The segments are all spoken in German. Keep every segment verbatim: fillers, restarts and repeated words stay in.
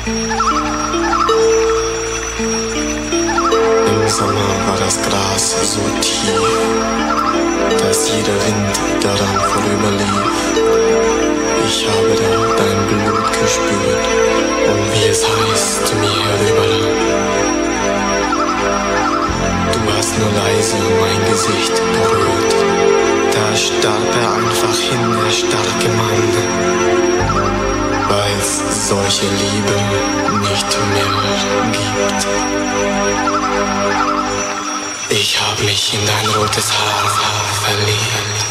Im Sommer war das Gras so tief, dass jeder Wind daran vorüberlief. Ich habe da dein Blut gespürt und wie es heißt mir herüberlang. Du hast nur leise mein Gesicht berührt, da starb er einfach hin, der starke Mann, weil's solche Liebe nicht mehr gibt. Ich hab mich in dein rotes Haar verliebt.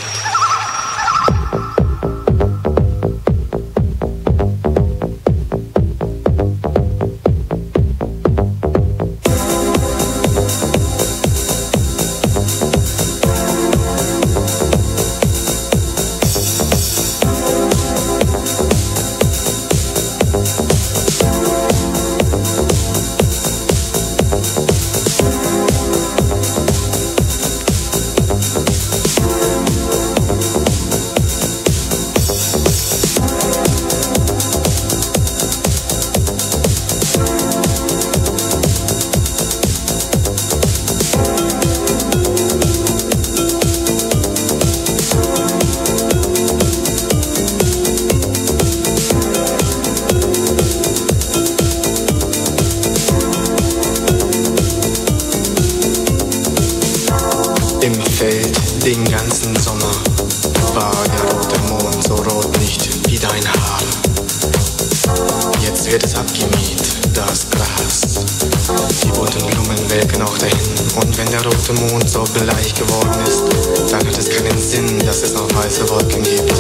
Den ganzen Sommer war der rote Mond so rot nicht wie dein Haar. Jetzt wird es abgemäht, das Gras. Die bunten Blumen welken auch dahin. Und wenn der rote Mond so bleich geworden ist, dann hat es keinen Sinn, dass es noch weiße Wolken gibt.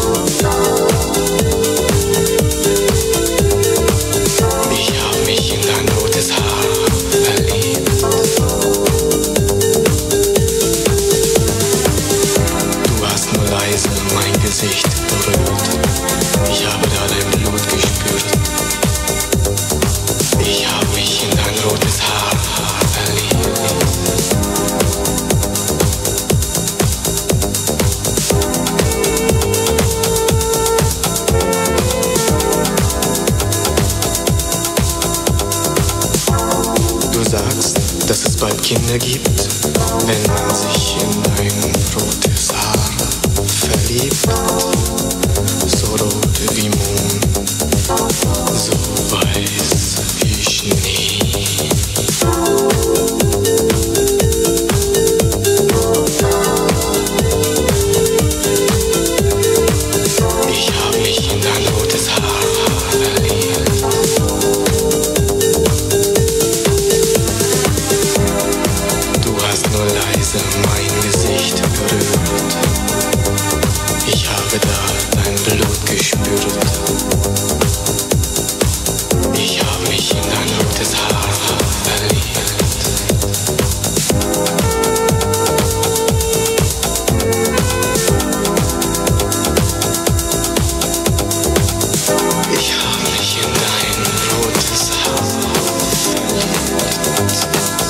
Ich hab mich in dein rotes Haar verliebt. Leise mein Gesicht berührt. Ich habe da dein Blut gespürt. Ich habe mich in dein rotes Haar verliebt. Du sagst, dass es bald Kinder gibt, wenn man sich in dein rotes Haar verliebt, so rot wie Mond, so weiß wie Schnee. Ich hab mich in dein rotes Haar verliebt. Du hast nur leise mein Gesicht berührt. Ich habe da dein Blut gespürt. Ich habe mich in dein rotes Haar verliebt. Ich habe mich in dein rotes Haar verliebt.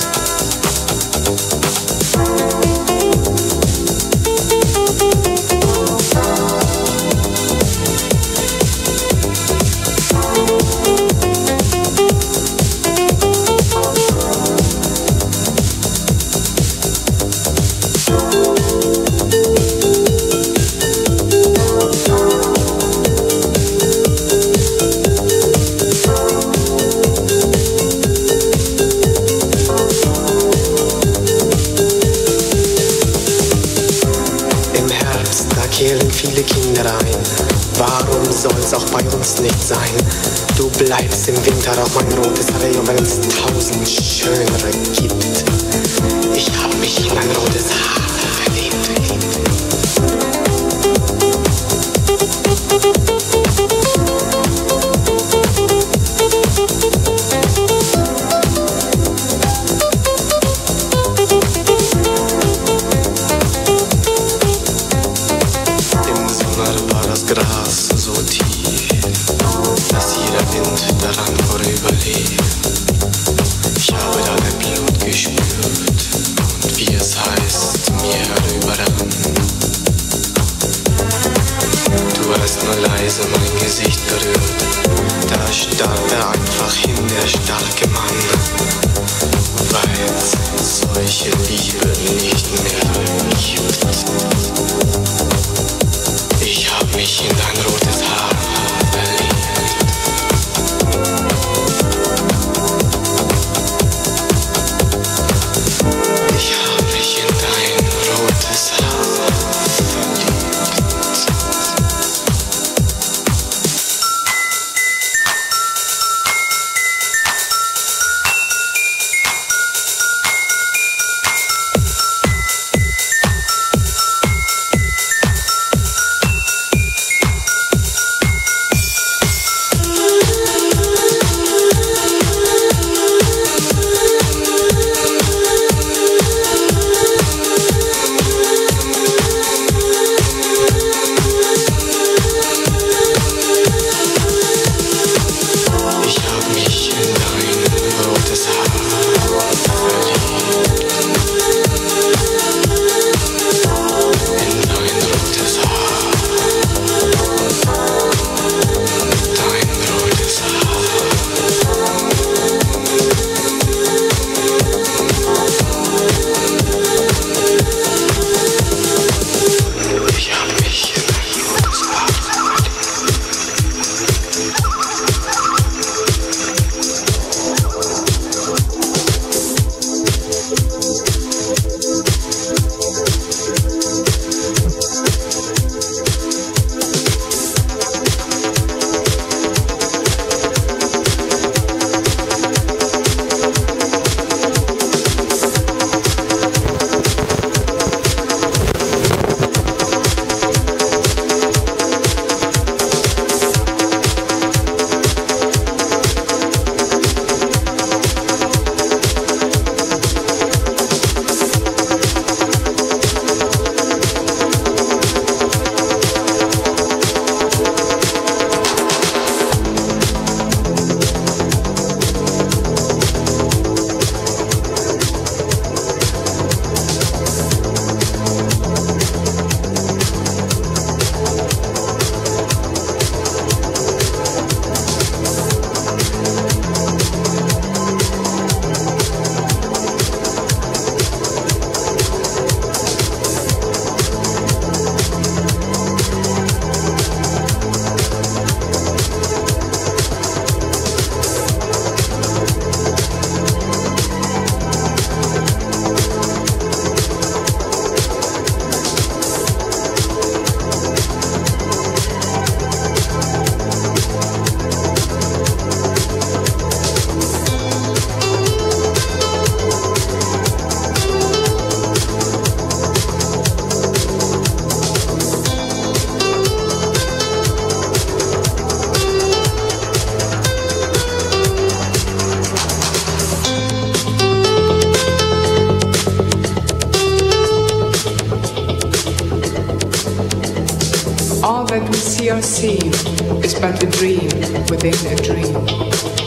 Viele Kinder ein. Warum soll's auch bei uns nicht sein? Du bleibst im Winter auf mein rotes Reh, wenn es tausend schönere gibt. Ich hab mich in ein rotes Haar verliebt. Gras so tief, dass jeder Wind daran vorüberlief. Ich habe da dein Blut gespürt und wie es heißt mir herüberran. immerhin der starke Mann, weiß, solche Liebe nicht mehr vergibt. Ich hab mich in dein rotes Haar verliebt. Ich hab mich in dein rotes Haar verliebt. All that we see or seem is but a dream within a dream.